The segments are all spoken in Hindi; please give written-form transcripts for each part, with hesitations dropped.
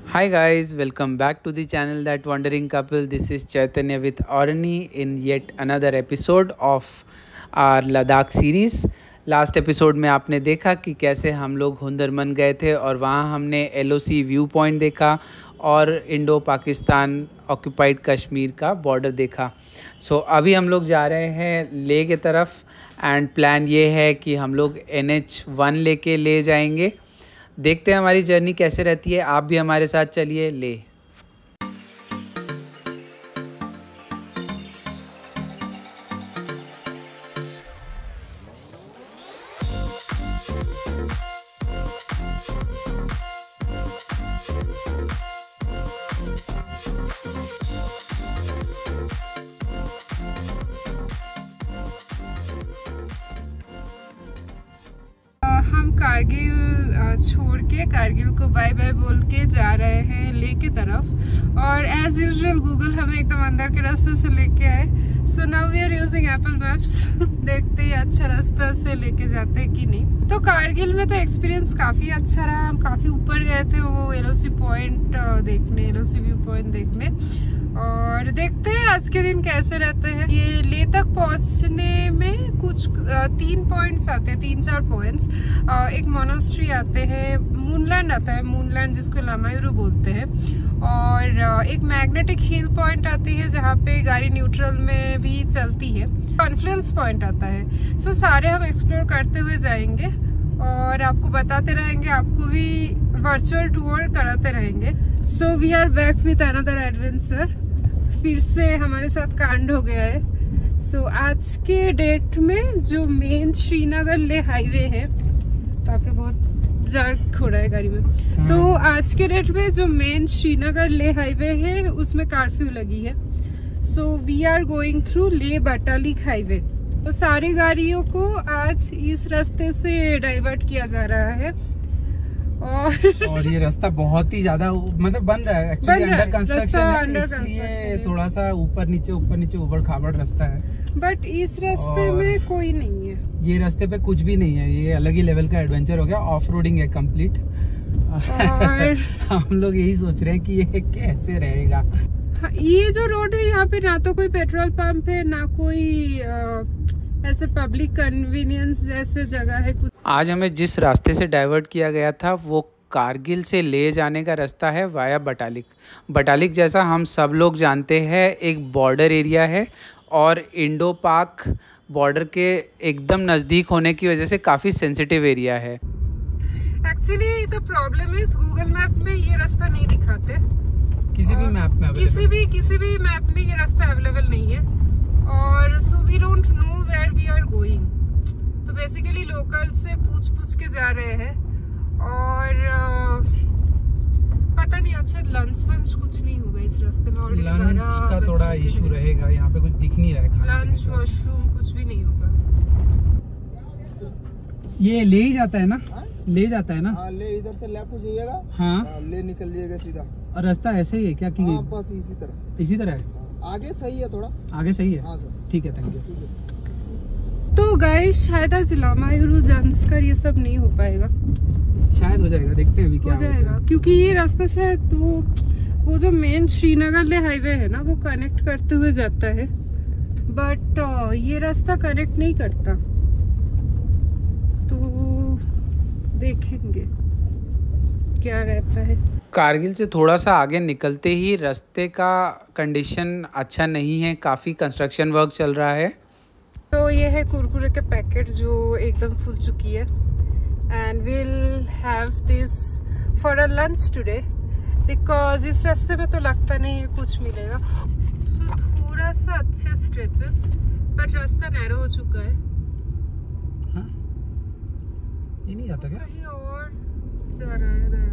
Hi guys, welcome back to the channel That Wandering Couple. This is Chaitanya with Arani in yet another episode of our Ladakh series. Last episode में आपने देखा कि कैसे हम लोग हुंदरमन गए थे और वहाँ हमने LOC व्यू पॉइंट देखा और इंडो पाकिस्तान ऑक्यूपाइड कश्मीर का बॉर्डर देखा। सो अभी हम लोग जा रहे हैं लेह के तरफ एंड प्लान ये है कि हम लोग NH1 लेके ले जाएंगे। देखते हैं हमारी जर्नी कैसे रहती है। आप भी हमारे साथ चलिए लेह। हम कारगिल छोड़ के कारगिल को बाय बाय बोल के जा रहे हैं लेह की तरफ और एज यूजुअल गूगल हमें एकदम अंदर के रास्ते से लेके आए। So now we are using Apple Maps. देखते हैं अच्छा रास्ता से लेके जाते हैं कि नहीं। तो कारगिल में तो एक्सपीरियंस काफ़ी अच्छा रहा। हम काफ़ी ऊपर गए थे वो LOC पॉइंट देखने, LOC व्यू पॉइंट देखने, और देखते हैं आज के दिन कैसे रहते हैं। ये लेह तक पहुंचने में कुछ 3 पॉइंट्स आते हैं, 3-4 पॉइंट्स। एक मोनास्ट्री आते हैं, मूनलैंड आता है, मूनलैंड जिसको लामायूरू बोलते हैं, और एक मैग्नेटिक हिल पॉइंट आती है जहाँ पे गाड़ी न्यूट्रल में भी चलती है। कॉन्फ्लुएंस पॉइंट आता है। सो सारे हम एक्सप्लोर करते हुए जाएंगे और आपको बताते रहेंगे, आपको भी वर्चुअल टूर कराते रहेंगे। So we are back with another adventure. फिर से हमारे साथ कांड हो गया है। सो आज के डेट में जो मेन श्रीनगर लेह हाईवे है, बाप रे बहुत जर्क हो रहा है गाड़ी में। तो आज के डेट में जो मेन श्रीनगर लेह हाईवे है उसमें कर्फ्यू लगी है। So we are going through Leh Batalik highway. तो सारी गाड़ियों को आज इस रास्ते से डाइवर्ट किया जा रहा है और ये रास्ता बहुत ही ज्यादा मतलब बन रहा है, एक्चुअली अंडर कंस्ट्रक्शन है, इसलिए थोड़ा सा ऊपर नीचे उबड़ खाबड़ रास्ता है। बट इस रास्ते में कोई नहीं है, ये रास्ते पे कुछ भी नहीं है। ये अलग ही लेवल का एडवेंचर हो गया, ऑफ रोडिंग है कंप्लीट। और हम लोग यही सोच रहे हैं कि ये कैसे रहेगा। ये जो रोड है यहाँ पे ना तो कोई पेट्रोल पंप है, ना कोई ऐसे पब्लिक कन्वीनियंस जैसे जगह है कुछ। आज हमें जिस रास्ते से डाइवर्ट किया गया था वो कारगिल से ले जाने का रास्ता है वाया बटालिक। बटालिक जैसा हम सब लोग जानते हैं एक बॉर्डर एरिया है और इंडो पाक बॉर्डर के एकदम नज़दीक होने की वजह से काफ़ी सेंसिटिव एरिया है। Actually the problem is Google map में ये रास्ता नहीं दिखाते, किसी भी मैप में किसी भी मैप में ये रास्ता अवेलेबल नहीं है, और so we don't know where we are going. तो बेसिकली लोकल से पूछ के जा रहे हैं और पता नहीं अच्छा लंच वंच कुछ नहीं होगा इस रास्ते में। लंच का थोड़ा इशू रहेगा, यहाँ पे कुछ दिख नहीं रहा है, लंच वॉशरूम कुछ भी नहीं होगा। ये ले ही जाता है ना, ले जाता है ना। हाँ, ले इधर से लेफ्ट हो जाइएगा। हाँ, ले निकल जाइएगा सीधा। और रास्ता ऐसे ही है क्या कि बस इसी तरह है? आगे सही है, थोड़ा आगे सही है। हाँ सर, ठीक है, थैंक यू। तो गाइस शायद आज लामायूरू जानकर ये सब नहीं हो पाएगा, शायद हो जाएगा, देखते हैं अभी क्या हो जाएगा, क्योंकि ये रास्ता शायद वो जो मेन श्रीनगर ले हाईवे है ना वो कनेक्ट करते हुए जाता है, बट ये रास्ता कनेक्ट नहीं करता। तो देखेंगे क्या रहता है। कारगिल से थोड़ा सा आगे निकलते ही रास्ते का कंडीशन अच्छा नहीं है, काफ़ी कंस्ट्रक्शन वर्क चल रहा है। तो ये है कुरकुरे के पैकेट जो एकदम फूल चुकी है, and will have this for a lunch today because इस रास्ते में तो लगता नहीं है कुछ मिलेगा। सो थोड़ा सा अच्छे स्ट्रेचेस, बट रास्ता नैरो हो चुका है। हाँ? ये नहीं जाता क्या? कहीं और जा रहा है दया।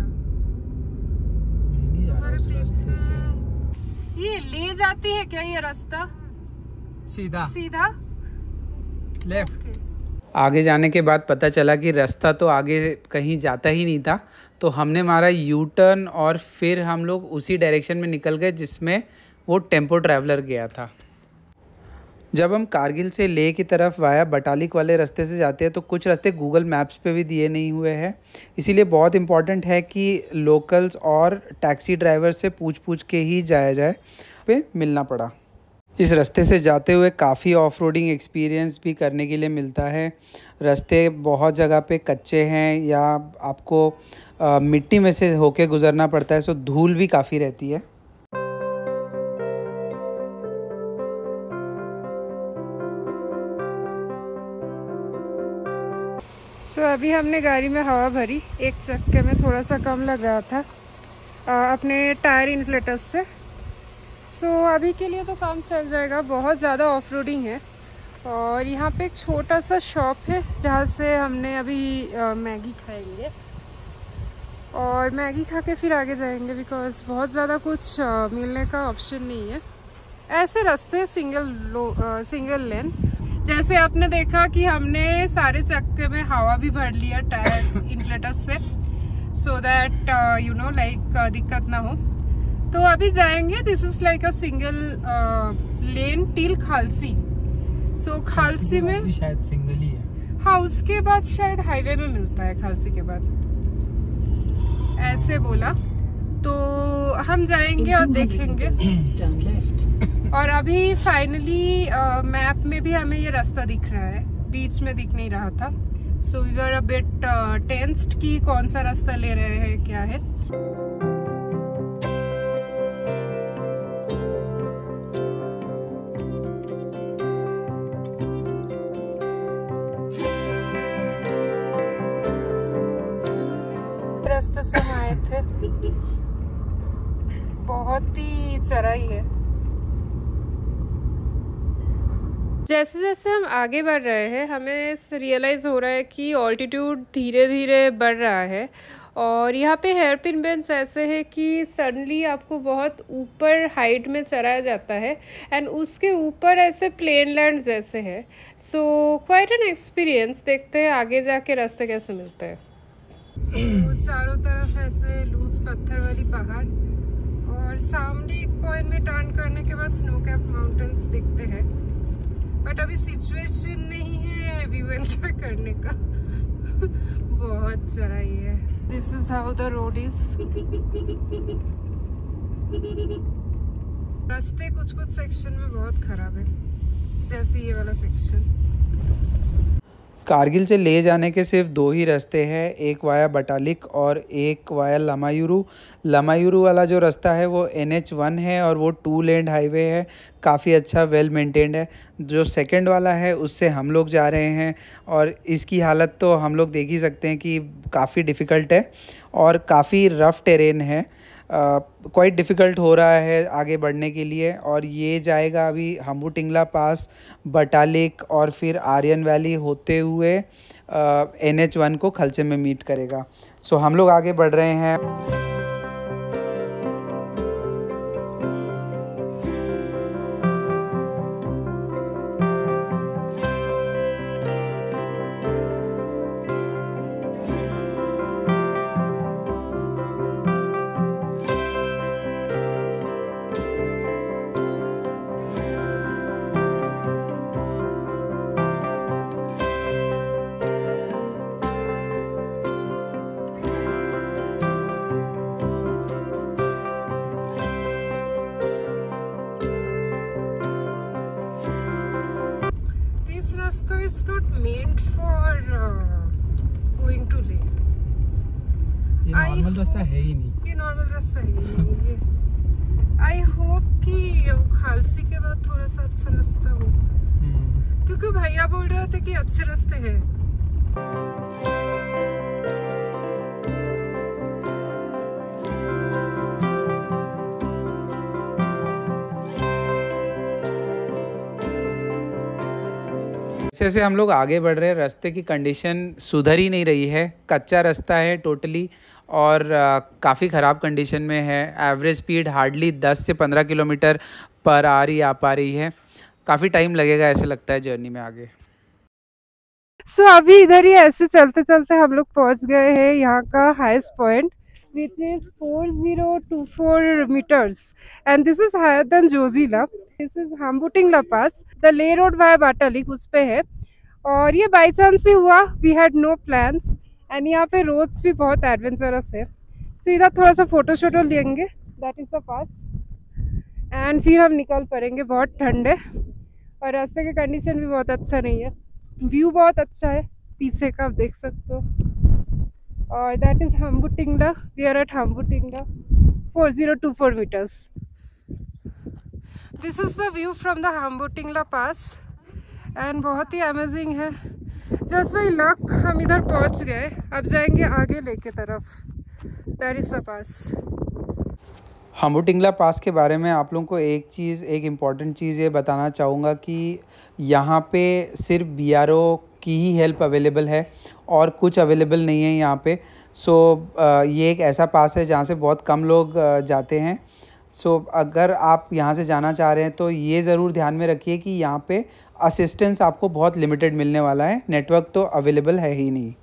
ये ले जाती है क्या ये रास्ता? सीधा लेफ्ट। आगे जाने के बाद पता चला कि रास्ता तो आगे कहीं जाता ही नहीं था, तो हमने मारा यू टर्न और फिर हम लोग उसी डायरेक्शन में निकल गए जिसमें वो टेम्पो ट्रैवलर गया था। जब हम कारगिल से लेह की तरफ वाया बटालिक वाले रास्ते से जाते हैं तो कुछ रास्ते गूगल मैप्स पे भी दिए नहीं हुए हैं, इसीलिए बहुत इम्पॉर्टेंट है कि लोकल्स और टैक्सी ड्राइवर से पूछ पूछ के ही जाया जाए। पे मिलना पड़ा। इस रास्ते से जाते हुए काफ़ी ऑफ रोडिंग एक्सपीरियंस भी करने के लिए मिलता है। रास्ते बहुत जगह पे कच्चे हैं या आपको मिट्टी में से होके गुज़रना पड़ता है, सो धूल भी काफ़ी रहती है। अभी हमने गाड़ी में हवा भरी, एक चक्के में थोड़ा सा कम लग रहा था अपने टायर इन्फ्लेटर्स से। अभी के लिए तो काम चल जाएगा। बहुत ज़्यादा ऑफ रोडिंग है और यहाँ पे एक छोटा सा शॉप है जहाँ से हमने अभी मैगी खाएंगे और मैगी खा के फिर आगे जाएंगे, बिकॉज़ बहुत ज़्यादा कुछ मिलने का ऑप्शन नहीं है। ऐसे रास्ते सिंगल लेन, जैसे आपने देखा कि हमने सारे चक्के में हवा भी भर लिया टायर इन्फ्लेटर्स से, so that you know like दिक्कत ना हो। तो अभी जाएंगे, this is like a single lane till Khalsi. Khalsi में भी शायद सिंगल ही है। हाँ, उसके बाद शायद हाईवे में मिलता है खालसी के बाद, ऐसे बोला। तो हम जाएंगे और देखेंगे। और अभी फाइनली मैप में भी हमें ये रास्ता दिख रहा है, बीच में दिख नहीं रहा था। So we were a bit tensed कि कौन सा रास्ता ले रहे हैं, क्या है। रास्ते से हम आए थे, बहुत ही चढ़ाई है। जैसे जैसे हम आगे बढ़ रहे हैं हमें रियलाइज़ हो रहा है कि ऑल्टीट्यूड धीरे धीरे बढ़ रहा है और यहाँ पे हेयर पिन बेंड्स ऐसे है कि सडनली आपको बहुत ऊपर हाइट में चढ़ाया जाता है एंड उसके ऊपर ऐसे प्लेन लैंड जैसे है। So quite an experience. देखते हैं आगे जाके रास्ते कैसे मिलते हैं। चारों तरफ ऐसे लूज पत्थर वाली पहाड़ और सामने एक पॉइंट में टर्न करने के बाद स्नो कैप माउंटेन्स दिखते हैं। बट अभी सिचुएशन नहीं है व्यू एंजॉय करने का। बहुत चढ़ाई है। This is how the road is. रास्ते कुछ कुछ सेक्शन में बहुत खराब है, जैसे ये वाला सेक्शन। कारगिल से ले जाने के सिर्फ दो ही रास्ते हैं, एक वाया बटालिक और एक वाया लमायुरू। लमायुरू वाला जो रास्ता है वो NH1 है और वो 2 लेन हाईवे है, काफ़ी अच्छा वेल मेंटेन्ड है। जो सेकंड वाला है उससे हम लोग जा रहे हैं और इसकी हालत तो हम लोग देख ही सकते हैं कि काफ़ी डिफ़िकल्ट है और काफ़ी रफ़ टेरेन है। क्वाइट डिफ़िकल्ट हो रहा है आगे बढ़ने के लिए। और ये जाएगा अभी हम्बोटिंग ला पास, बटालिक और फिर आर्यन वैली होते हुए NH1 को खलसे में मीट करेगा। सो हम लोग आगे बढ़ रहे हैं। Rasta is not meant for going to Leh. ये नॉर्मल रास्ता है ही नहीं। ये नॉर्मल रास्ता है ही नहीं। ये आई होप कि खालसी के बाद थोड़ा सा अच्छा रास्ता हो, क्योंकि भैया बोल रहे थे कि अच्छे रास्ते हैं। जैसे हम लोग आगे बढ़ रहे हैं, रास्ते की कंडीशन सुधर ही नहीं रही है। कच्चा रास्ता है टोटली और काफ़ी ख़राब कंडीशन में है। एवरेज स्पीड हार्डली 10 से 15 किलोमीटर पर आवर ही आ पा रही है। काफ़ी टाइम लगेगा ऐसे लगता है जर्नी में आगे। अभी इधर ही ऐसे चलते चलते हम लोग पहुंच गए हैं यहाँ का highest point. which is 4024 meters, and this is higher than Jozila. This is Hamboting La Pass. The Leh Road via Batalik उस पे है, और ये बाई चांस से हुआ. We had no plans, and यहाँ पे रोड्स भी बहुत एडवेंचरस है. सो इधर थोड़ा सा फोटो शोटो लेंगे. That is the pass, and फिर हम निकल पड़ेंगे. बहुत ठंड है और रास्ते की कंडीशन भी बहुत अच्छा नहीं है. व्यू बहुत अच्छा है पीछे का, आप देख सकते हो. और that is Hamboting La. We are at Hamboting La, 4024 meters. This is the view from the Hamboting La Pass, and बहुत ही अमेजिंग है. जस्ट बाई लक हम इधर पहुंच गए. अब जाएंगे आगे लेह की तरफ. That is the pass. Hamboting La pass के बारे में आप लोगों को एक इम्पॉर्टेंट चीज़ ये बताना चाहूँगा कि यहाँ पे सिर्फ BRO की ही हेल्प अवेलेबल है और कुछ अवेलेबल नहीं है यहाँ पे. ये एक ऐसा पास है जहाँ से बहुत कम लोग जाते हैं. अगर आप यहाँ से जाना चाह रहे हैं तो ये ज़रूर ध्यान में रखिए कि यहाँ पे असिस्टेंस आपको बहुत लिमिटेड मिलने वाला है. नेटवर्क तो अवेलेबल है ही नहीं.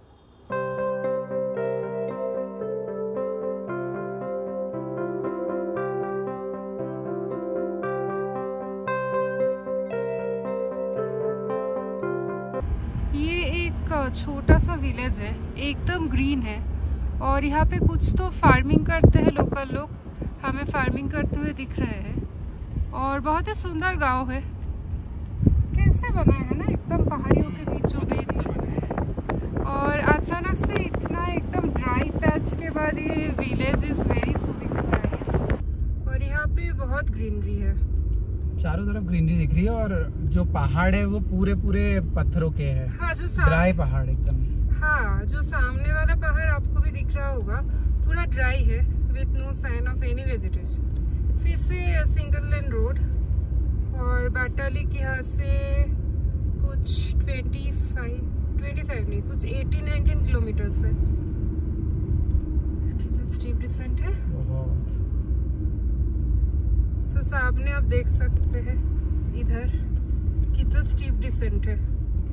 छोटा सा विलेज है, एकदम ग्रीन है, और यहाँ पे कुछ तो फार्मिंग करते हैं लोकल लोग. हमें फार्मिंग करते हुए दिख रहे हैं, और बहुत ही सुंदर गांव है. कैसे बना है ना, एकदम पहाड़ियों के बीचों बीच. और अचानक से इतना एकदम ड्राई पैच के बाद ये village is very soothing nice. और यहाँ पे बहुत ग्रीनरी है, चारों तरफ ग्रीनरी दिख रही है, और जो पहाड़ है वो पूरे पत्थरों के हैं. हाँ, जो ड्राई पहाड़ एकदम. हाँ, जो सामने वाला पहाड़ आपको भी दिख रहा होगा, पूरा ड्राई है with no sign of any vegetation. फिर से सिंगल लेन रोड, और बाटालिक यहाँ से कुछ 25 नहीं, कुछ 18-19 किलोमीटर्स है. कितना स्टीप डिसेंट है. सामने आप देख सकते हैं इधर कितना स्टीप डिसेंट है.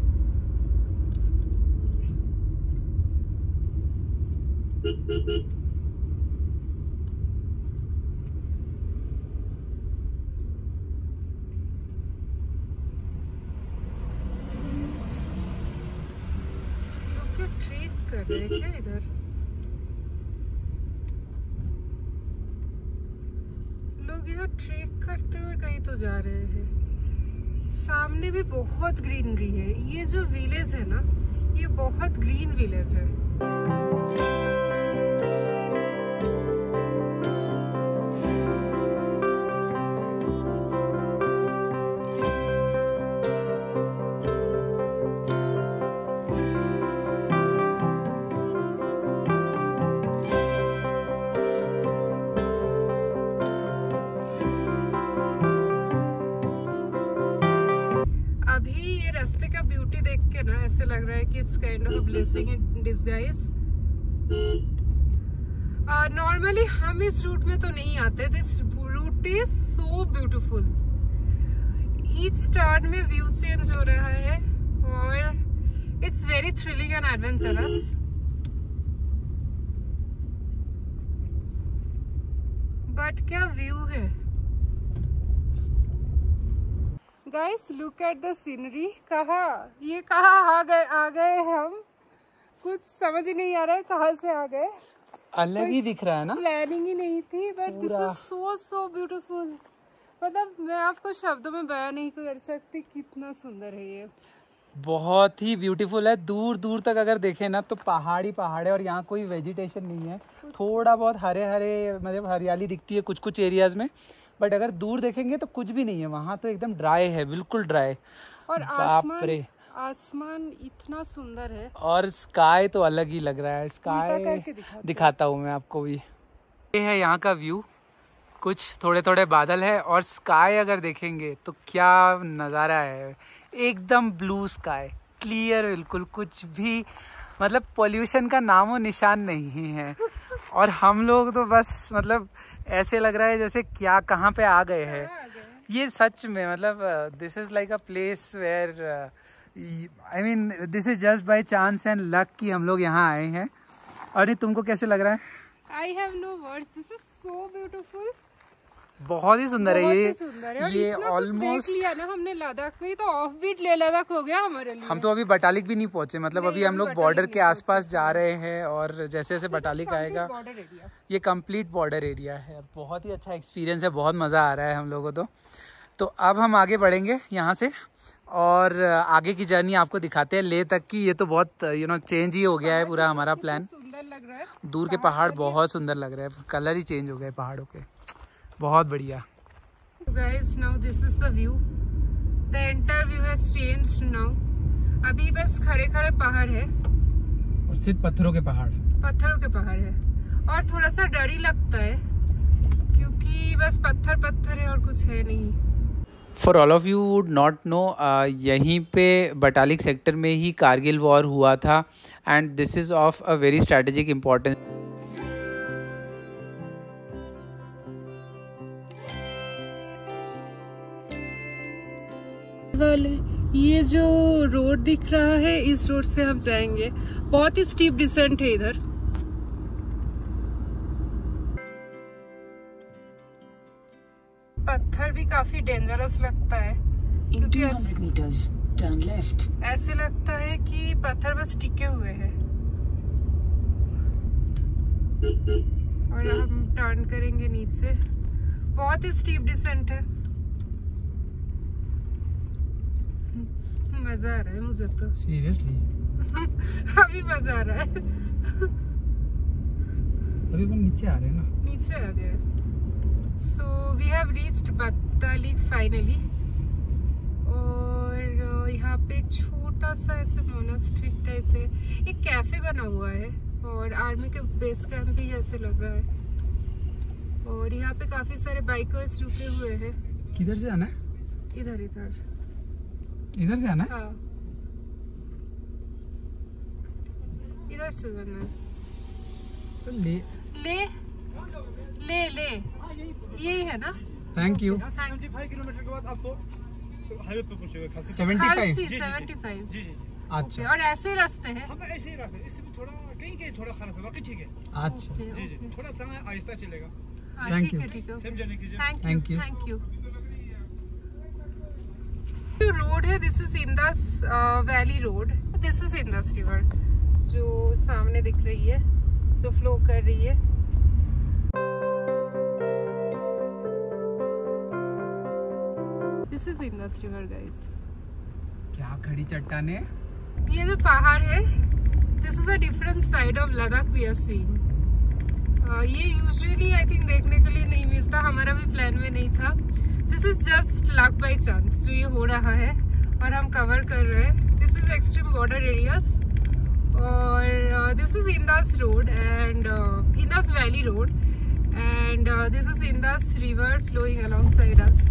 लोग क्या ट्रेक कर रहे हैं क्या इधर? लोग इधर ट्रेक करते हुए कहीं तो जा रहे हैं. सामने भी बहुत ग्रीनरी है. ये जो विलेज है ना, ये बहुत ग्रीन विलेज है. रास्ते का ब्यूटी देख के ना ऐसे लग रहा है कि it's kind of a blessing in disguise. Normally हम इस रूट में तो नहीं आते. This route is so beautiful. Each turn में व्यू चेंज हो रहा है, और it's very thrilling and adventurous. But क्या व्यू है guys. Look at the scenery. कहाँ आ गए हम. कुछ समझ ही नहीं आ रहा है कहाँ से आ गए. अलग ही दिख रहा है ना. प्लानिंग ही नहीं थी, but this is so beautiful. मतलब मैं आपको शब्दों में बयान नहीं कर सकती कितना सुंदर है ये. बहुत ही ब्यूटीफुल है. दूर दूर तक अगर देखें ना तो पहाड़ है, और यहाँ कोई वेजिटेशन नहीं है. थोड़ा बहुत हरे मतलब हरियाली दिखती है कुछ एरियाज में, बट अगर दूर देखेंगे तो कुछ भी नहीं है. वहाँ तो एकदम ड्राई है, बिल्कुल ड्राई. और आसमान इतना सुंदर है, और स्काई तो अलग ही लग रहा है. स्काई दिखाता हूँ मैं आपको भी. ये है यहाँ का व्यू. कुछ थोड़े बादल है, और स्काई अगर देखेंगे तो क्या नज़ारा है. एकदम ब्लू स्काई, क्लियर बिल्कुल. कुछ भी मतलब पोल्यूशन का नामो निशान नहीं है. और हम लोग तो बस मतलब ऐसे लग रहा है जैसे कहाँ पे आ गए हैं. ये सच में मतलब this is like a place where I mean this is just by chance and luck कि हम लोग यहाँ आए हैं. और ये तुमको कैसे लग रहा है? I have no words. This is so beautiful. बहुत ही सुंदर है ये। ये ऑलमोस्ट लिया ना हमने लद्दाख में, तो ऑफ बीट लेह लद्दाख हो गया हमारे लिए। हम तो अभी बटालिक भी नहीं पहुंचे, मतलब अभी हम लोग बॉर्डर के आसपास जा रहे हैं, और जैसे जैसे बटालिक आएगा ये कंप्लीट बॉर्डर एरिया है। बहुत ही अच्छा एक्सपीरियंस है, बहुत मज़ा आ रहा है हम लोगों को। तो अब हम आगे बढ़ेंगे यहाँ से, और आगे की जर्नी आपको दिखाते हैं लेह तक की। ये तो बहुत चेंज ही हो गया है पूरा हमारा प्लान। सुंदर लग रहा है, दूर के पहाड़ बहुत सुंदर लग रहे हैं, कलर ही चेंज हो गए पहाड़ों के, बहुत बढ़िया। So guys, now this is the view. The entire view has changed now. अभी बस खड़े खड़े पहाड़ है, और सिर्फ पत्थरों के पहाड़ है, और थोड़ा सा डर ही लगता है क्योंकि बस पत्थर है और कुछ है नहीं। For all of you would not know, यहीं पे बटालिक सेक्टर में ही कारगिल वॉर हुआ था, and this is of a very strategic importance. ये जो रोड दिख रहा है, इस रोड से हम जाएंगे। बहुत ही स्टीप डिसेंट है इधर। पत्थर भी काफी डेंजरस लगता है क्योंकि ऐसे लगता है कि पत्थर बस टिके हुए हैं। और हम टर्न करेंगे नीचे, बहुत ही स्टीप डिसेंट है। मजा आ रहा है मुझे तो, सीरियसली अभी मजा आ रहा है। अभी हम नीचे आ रहे हैं ना, नीचे आ गए। So we have reached Batalik finally, और यहाँ पे एक छोटा सा ऐसे मोनास्ट्री टाइप है, एक कैफे बना हुआ है, और आर्मी के बेस कैंप भी ऐसे लग रहा है। और यहाँ पे काफी सारे बाइकर्स रुके हुए हैं। किधर से आना है? इधर से आना है? हाँ, इधर से जाना है। तो ले यही है ना? Thank you. 75 किलोमीटर के बाद आपको हाईवे पे पहुंचेगा। 75 जी। अच्छा, और ऐसे रास्ते हैं? हाँ, ऐसे ही रास्ते, इससे भी थोड़ा कहीं थोड़ा खराब है, बाकी ठीक है। अच्छा जी, थोड़ा आहिस्ता चलेगा। Thank you. ठीक है। सेफ जर्नी कीजिए। Thank you. जो रोड है, this is Indus valley road. This is Indus river जो सामने दिख रही है, जो फ्लो कर रही है। This is Indus river guys. क्या खड़ी चट्टाने। ये जो पहाड़ है, this is a different side of Ladakh we are seeing. ये यूजुअली आई थिंक देखने के लिए नहीं मिलता, हमारा भी प्लान में नहीं था। This is just luck by chance जो ये हो रहा है और हम कवर कर रहे हैं। This is extreme border areas, और this is Indus road and Indus valley road, and this is Indus river flowing along side us.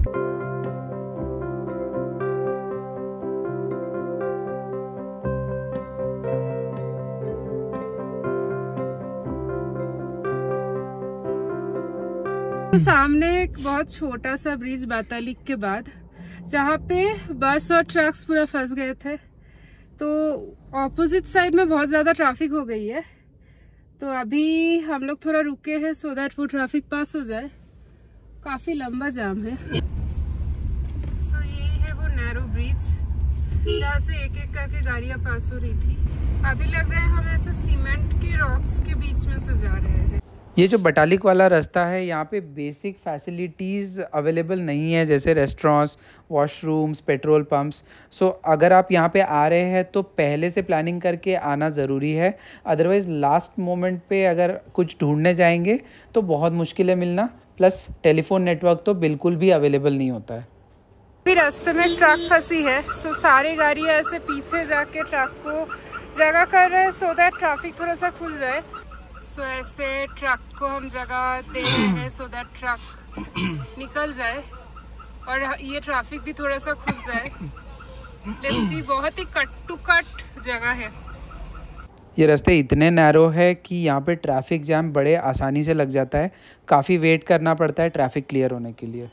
सामने एक बहुत छोटा सा ब्रिज बातालिक के बाद, जहाँ पे बस और ट्रक्स पूरा फंस गए थे, तो ऑपोजिट साइड में बहुत ज़्यादा ट्रैफिक हो गई है। तो अभी हम लोग थोड़ा रुके हैं सो दैट वो ट्रैफिक पास हो जाए। काफ़ी लंबा जाम है। सो यही है वो नैरो ब्रिज जहाँ से एक एक करके गाड़ियाँ पास हो रही थी। अभी लग रहा है हम ऐसे सीमेंट के रॉक्स के बीच में से जा रहे हैं। ये जो बटालिक वाला रास्ता है, यहाँ पे बेसिक फैसिलिटीज़ अवेलेबल नहीं है, जैसे restaurants, washrooms, petrol pumps. So अगर आप यहाँ पे आ रहे हैं तो पहले से प्लानिंग करके आना ज़रूरी है, अदरवाइज़ लास्ट मोमेंट पे अगर कुछ ढूंढने जाएंगे तो बहुत मुश्किल है मिलना। प्लस टेलीफोन नेटवर्क तो बिल्कुल भी अवेलेबल नहीं होता है। अभी रास्ते में ट्रक फंसी है, सो सारी गाड़ियाँ ऐसे पीछे जाके ट्रक को जगह कर रहे हैं सो दैट ट्रैफिक थोड़ा सा खुल जाए। सो ऐसे ट्रक को हम जगह दे रहे हैं सो दैट ट्रक निकल जाए और ये ट्रैफिक भी थोड़ा सा खुल जाए। लेट्स सी, बहुत ही कट टू कट जगह है। ये रास्ते इतने नैरो है कि यहाँ पे ट्रैफिक जैम बड़े आसानी से लग जाता है, काफ़ी वेट करना पड़ता है ट्रैफिक क्लियर होने के लिए।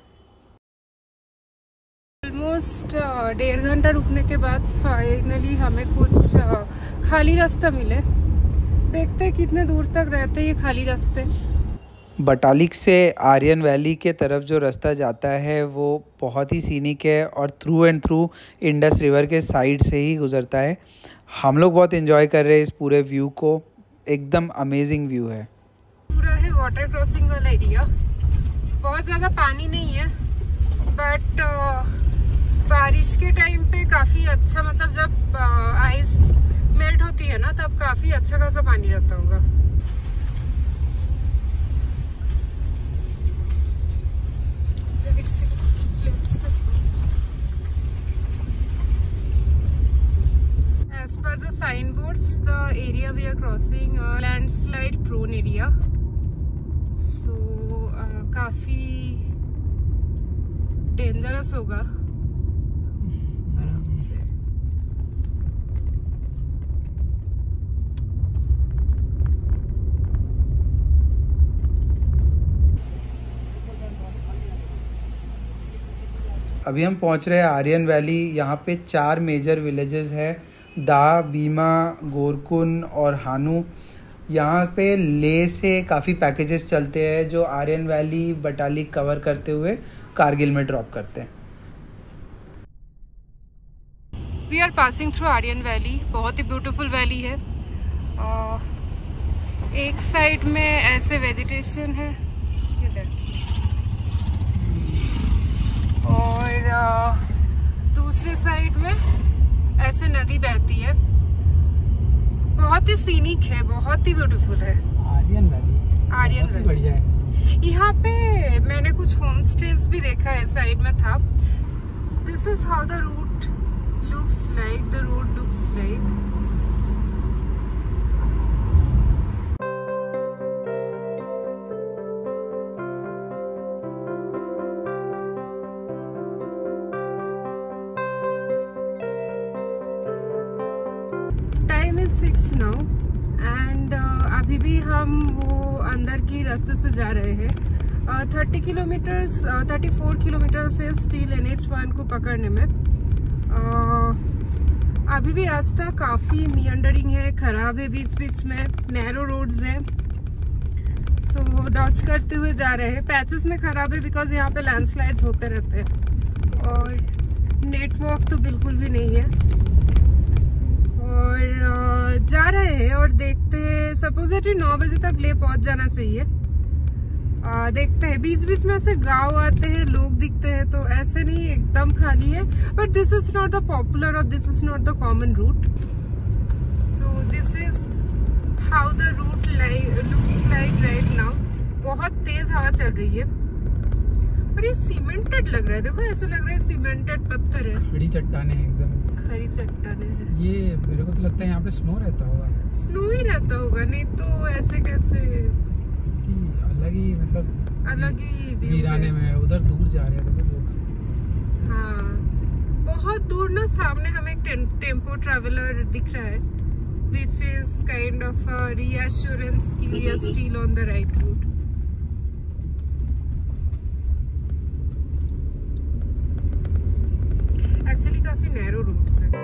ऑलमोस्ट 1.5 घंटा रुकने के बाद फाइनली हमें कुछ खाली रास्ता मिले। देखते हैं कितने दूर तक रहते हैं ये खाली रास्ते। बटालिक से आर्यन वैली के तरफ जो रास्ता जाता है वो बहुत ही सीनिक है और through and through Indus river के साइड से ही गुजरता है। हम लोग बहुत एंजॉय कर रहे हैं इस पूरे व्यू को, एकदम अमेजिंग व्यू है। पूरा है वाटर क्रॉसिंग वाला एरिया, बहुत ज़्यादा पानी नहीं है बट बारिश के टाइम पे काफ़ी अच्छा, मतलब जब आइस मेल्ट होती है ना तब काफ़ी अच्छा खासा पानी रहता होगा। As per the signboards, the area we are crossing landslide prone area, so काफी डेंजरस होगा आराम से। अभी हम पहुंच रहे हैं आर्यन वैली। यहाँ पे 4 मेजर विलेजेस है, दा, बीमा, गोरकुन और हानू। यहाँ पे ले से काफ़ी पैकेजेस चलते हैं जो आर्यन वैली बटालिक कवर करते हुए कारगिल में ड्रॉप करते हैं। We are passing through Aryan valley, बहुत ही ब्यूटीफुल वैली है। एक साइड में ऐसे वेजिटेशन है और दूसरे साइड में ऐसे नदी बहती है। बहुत ही सीनिक है, बहुत ही ब्यूटीफुल है आर्यन वैली। आर्यन वैली बढ़िया है। यहाँ पे मैंने कुछ होम स्टेज भी देखा है, साइड में था। This is how the route looks like, the road looks like. Time is 6 now and अभी भी हम वो अंदर की रास्ते से जा रहे हैं। 34 किलोमीटर से स्टील NH1 को पकड़ने में। अभी भी रास्ता काफ़ी मियंडरिंग है, ख़राब है, बीच बीच में नैरो रोड्स हैं, सो डॉज करते हुए जा रहे हैं। पैचेस में ख़राब है बिकॉज यहाँ पे लैंडस्लाइड्स होते रहते हैं और नेटवर्क तो बिल्कुल भी नहीं है। और जा रहे हैं और देखते हैं, सपोजिटली 9 बजे तक ले पहुंच जाना चाहिए। देखते हैं, बीच बीच में ऐसे गांव आते हैं, लोग दिखते हैं, तो ऐसे नहीं एकदम खाली है। But this is not the popular और this is not the common route, so this is how the route looks like right now. बहुत तेज हवा चल रही है और ये सीमेंटेड लग रहा है, देखो ऐसा लग रहा है सीमेंटेड पत्थर है, खड़ी चट्टाने हैं, एकदम खड़ी चट्टाने हैं। ये मेरे को तो लगता है यहाँ पे स्नो रहता होगा। स्नो ही रहता होगा, नहीं तो ऐसे कैसे। अलग ही, मतलब अलग ही वीराने में उधर दूर जा रहे हैं लोग। हाँ, बहुत दूर ना सामने हमें एक टेम्पो ट्रैवलर दिख रहा है, which is kind of a reassurance कि we are still on the right route. Actually काफी नैरो रूट्स है।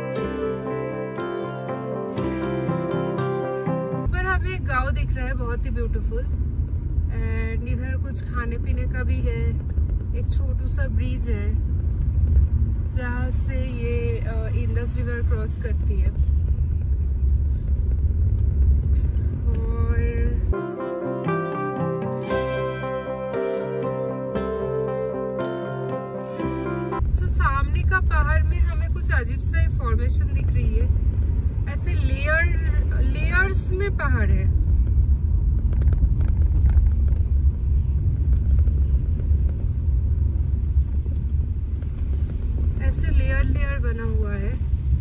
पर हमें एक गांव दिख रहा है बहुत ही ब्यूटीफुल, एंड इधर कुछ खाने पीने का भी है। एक छोटू सा ब्रिज है जहाँ से ये इंडस रिवर क्रॉस करती है। सामने का पहाड़ में हमें कुछ अजीब सा फॉर्मेशन दिख रही है, ऐसे लेयर्स में पहाड़ है। ऐसे लेयर बना हुआ है।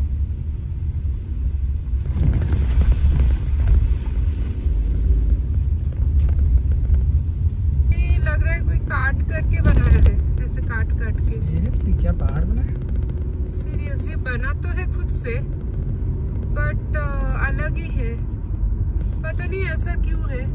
ये लग रहा है कोई काट करके बनाया है, ऐसे काट के। सीरियसली क्या पहाड़ बना है? सीरियसली बना तो है खुद से, बट अलग ही है, पता नहीं ऐसा क्यों है।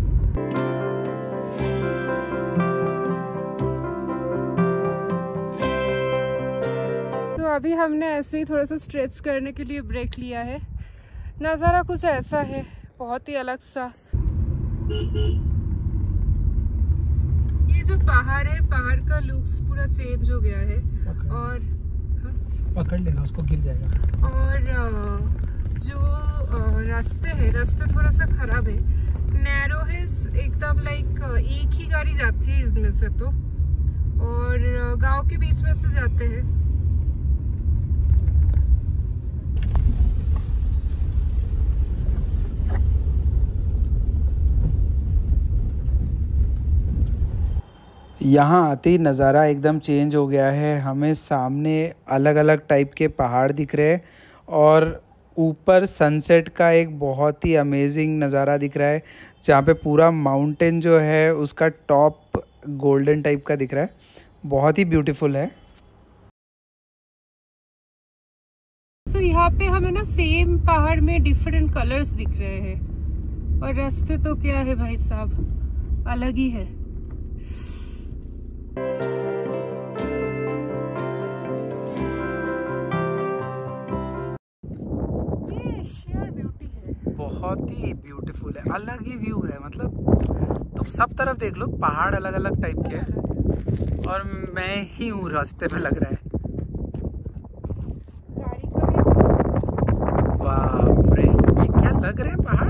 तो अभी हमने ऐसे ही थोड़ा सा स्ट्रेच करने के लिए ब्रेक लिया है। नज़ारा कुछ ऐसा है, बहुत ही अलग सा। ये जो पहाड़ है, पहाड़ का लुक्स पूरा चेंज हो गया है। और पकड़ लेना, उसको गिर जाएगा। और जो रास्ते थोड़ा सा खराब है, नैरो है एकदम, लाइक एक ही गाड़ी जाती है इसमें से तो, और गांव के बीच में से जाते हैं। यहाँ आते ही नज़ारा एकदम चेंज हो गया है। हमें सामने अलग अलग टाइप के पहाड़ दिख रहे हैं और ऊपर सनसेट का एक बहुत ही अमेजिंग नज़ारा दिख रहा है, जहाँ पे पूरा माउंटेन जो है उसका टॉप गोल्डन टाइप का दिख रहा है। बहुत ही ब्यूटीफुल है। सो यहाँ पे हमें ना सेम पहाड़ में डिफरेंट कलर्स दिख रहे हैं, और रास्ते तो क्या है भाई साहब, अलग ही है। बहुत ही ब्यूटीफुल है, अलग ही व्यू है। मतलब तुम सब तरफ देख लो, पहाड़ अलग अलग टाइप के हैं और मैं ही हूँ रास्ते में, लग रहा है। बाप रे, ये क्या लग रहे हैं पहाड़।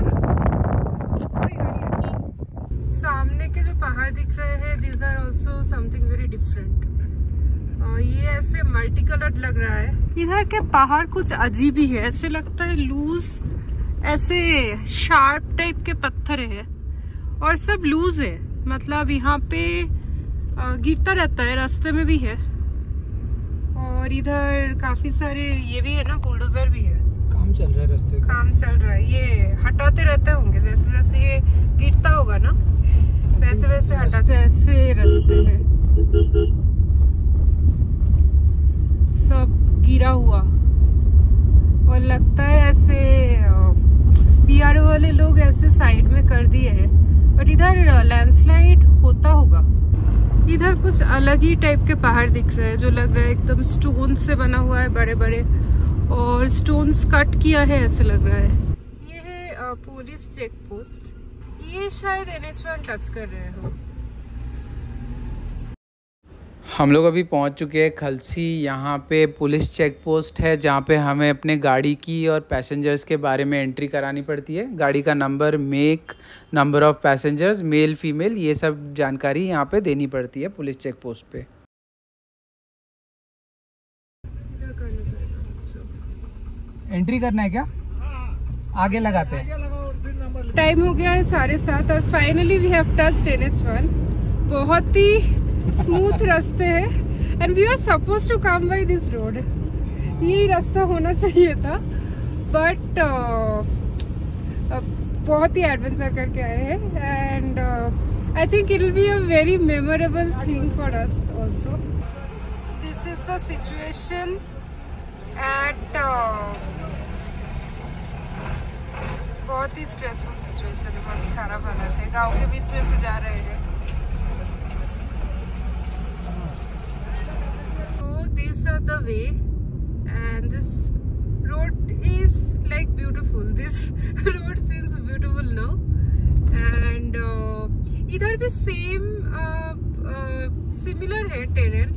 सामने के जो पहाड़ दिख रहे हैं, these are also something very different। ये ऐसे मल्टी कलर्ड लग रहा है। इधर के पहाड़ कुछ अजीब ही है, ऐसे लगता है लूज, ऐसे शार्प टाइप के पत्थर है और सब लूज है। मतलब यहाँ पे गिरता रहता है, रास्ते में भी है। और इधर काफी सारे ये भी है ना, बुलडोजर भी है, काम चल रहा है रास्ते का। काम चल रहा है, ये हटाते रहते होंगे, जैसे जैसे ये गिरता होगा ना वैसे वैसे हटाते। ऐसे रास्ते है, सब गिरा हुआ, और लगता है ऐसे बिहार वाले लोग ऐसे साइड में कर दिए हैं। और इधर लैंडस्लाइड होता होगा। इधर कुछ अलग ही टाइप के पहाड़ दिख रहे हैं, जो लग रहा है एकदम स्टोन से बना हुआ है, बड़े बड़े, और स्टोन्स कट किया है ऐसे लग रहा है। ये है पुलिस चेक पोस्ट, ये शायद NH1 टच कर रहे हो। हम लोग अभी पहुंच चुके हैं खलसी। यहाँ पे पुलिस चेक पोस्ट है, जहाँ पे हमें अपने गाड़ी की और पैसेंजर्स के बारे में एंट्री करानी पड़ती है। गाड़ी का number, make, number of passengers, male female, ये सब जानकारी यहाँ पे देनी पड़ती है पुलिस चेक पोस्ट पे। एंट्री करना है क्या? आगे लगाते हैं। टाइम हो गया है 7:30 और finally we have touched NH1। बहुत ही स्मूथ रास्ते है, and we are supposed to come by this road. यही रास्ता होना चाहिए था, बट बहुत ही एडवेंचर करके आए हैं, and I think it will be a very memorable thing for us also. This is the situation at, बहुत ही स्ट्रेसफुल सिचुएशन है, बहुत ही खराब हालत है। गाँव के बीच में से जा रहे हैं। These are the way, and this road is like beautiful. This road seems beautiful now, and इधर भी सेम सिमिलर है टेरेन,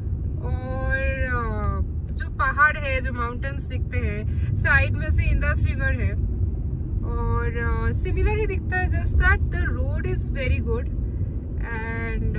और जो पहाड़ है, जो माउंटेन्स दिखते हैं, साइड में से इंदस रिवर है, और सिमिलर ही दिखता है, just that the road is very good. And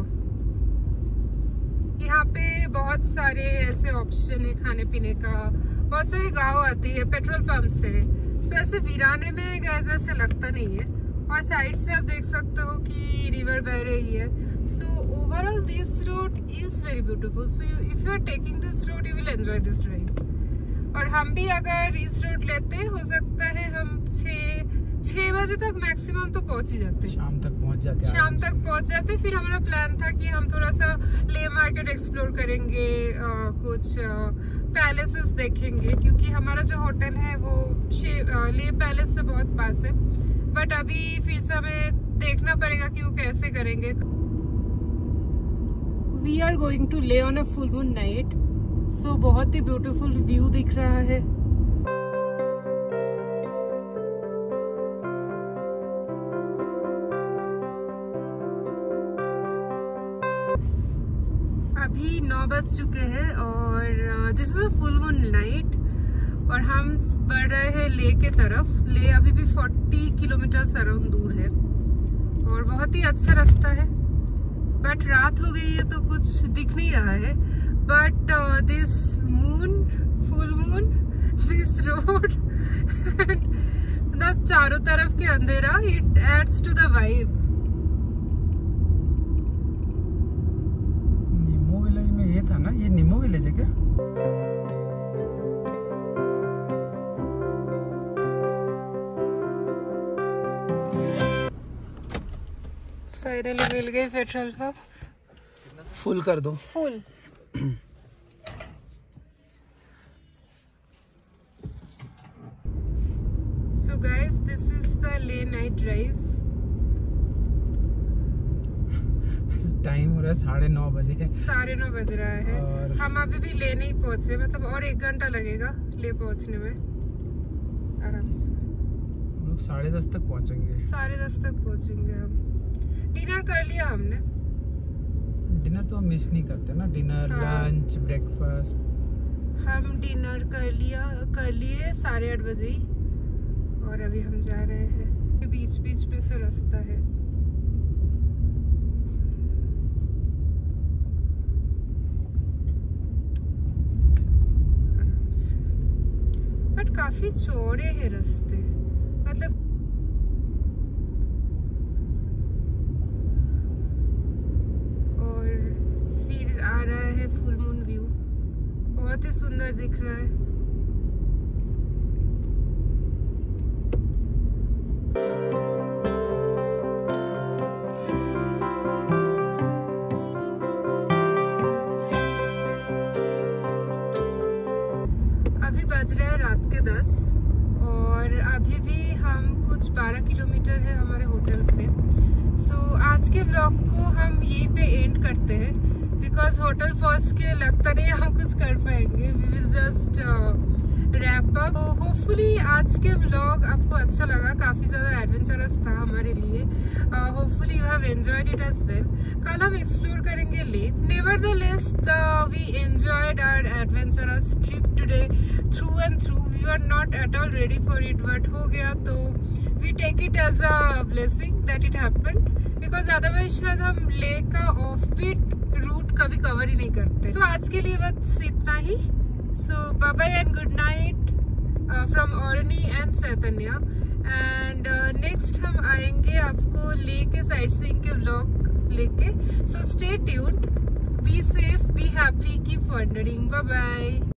यहाँ पे बहुत सारे ऐसे ऑप्शन है खाने पीने का, बहुत सारी गाँव आती है, पेट्रोल पंप से। सो ऐसे वीराने में गए जैसे लगता नहीं है, और साइड से आप देख सकते हो कि रिवर बह रही है। So overall this road is very beautiful. So if you are taking this road, you will enjoy this drive. और हम भी अगर इस रोड लेते, हो सकता है हम 6 बजे तक मैक्सिमम तो पहुंच ही जाते, शाम तक पहुंच जाते। फिर हमारा प्लान था कि हम थोड़ा सा ले मार्केट एक्सप्लोर करेंगे, कुछ पैलेसेस देखेंगे, क्योंकि हमारा जो होटल है वो ले पैलेस से बहुत पास है। बट अभी फिर से हमें देखना पड़ेगा कि वो कैसे करेंगे। We are going to lay on a full moon night, so बहुत ही ब्यूटीफुल व्यू दिख रहा है। अभी 9 बज चुके हैं और this is a full moon night और हम बढ़ रहे हैं लेह के तरफ। लेह अभी भी 40 किलोमीटर अराउंड दूर है और बहुत ही अच्छा रास्ता है, बट रात हो गई है तो कुछ दिख नहीं रहा है। But this moon, full moon, this road मतलब चारों तरफ के अंधेरा, it adds to the vibe. Nimmoo village में ये था ना, ये निमो विलेज है क्या? फाइनली मिल गए पेट्रोल पंप। फुल कर दो। Full. So guys, this is the Leh night drive. Time हो रहा है 9:30 बजे। 9:30 बज रहा है और हम अभी भी लेह नहीं पहुंचे, मतलब और 1 घंटा लगेगा लेह पहुंचने में आराम से। हम लोग 10:30 तक पहुंचेंगे। 10:30 तक पहुंचेंगे हम। डिनर कर लिया हमने। डिनर तो हम मिस नहीं करते ना, डिनर लंच ब्रेकफास्ट। हम डिनर कर लिए 8:30 बजे ही और अभी हम जा रहे हैं। बीच बीच पे से रास्ता है। बट काफी चौड़े हैं रास्ते, मतलब और फिर आ रहा है फुल मून व्यू, बहुत ही सुंदर दिख रहा है। अभी बज रहा है रात के 10 और अभी भी हम कुछ 12 किलोमीटर है हमारे होटल से। सो आज के व्लॉग को हम यहीं पे एंड करते हैं, बिकॉज होटल पहुंच के लगता नहीं हम कुछ कर पाएंगे। We will just wrap up. Hopefully आज के व्लॉग आपको अच्छा लगा, काफ़ी ज़्यादा एडवेंचरस था हमारे लिए। Hopefully you have enjoyed it as well. कल हम एक्सप्लोर करेंगे Leh. Nevertheless we enjoyed our adventurous trip today through and through. We are not at all ready for it, but हो गया तो we take it as a blessing that it happened, because otherwise शायद हम लेह का ऑफ बीट रूट कभी कवर ही नहीं करते। तो आज के लिए बस इतना ही। So bye bye and good night from Aryan and Chaitanya, and next हम आएंगे आपको लेह के साइट सीइंग के व्लॉग लेके। So stay tuned, be safe, be happy, keep wandering, bye bye।